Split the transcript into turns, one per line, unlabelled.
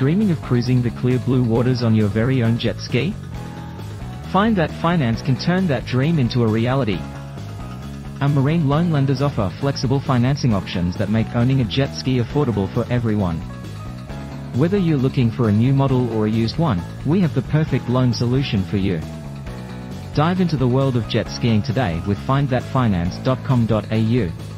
Dreaming of cruising the clear blue waters on your very own jet ski? Find That Finance can turn that dream into a reality. Our marine loan lenders offer flexible financing options that make owning a jet ski affordable for everyone. Whether you're looking for a new model or a used one, we have the perfect loan solution for you. Dive into the world of jet skiing today with findthatfinance.com.au.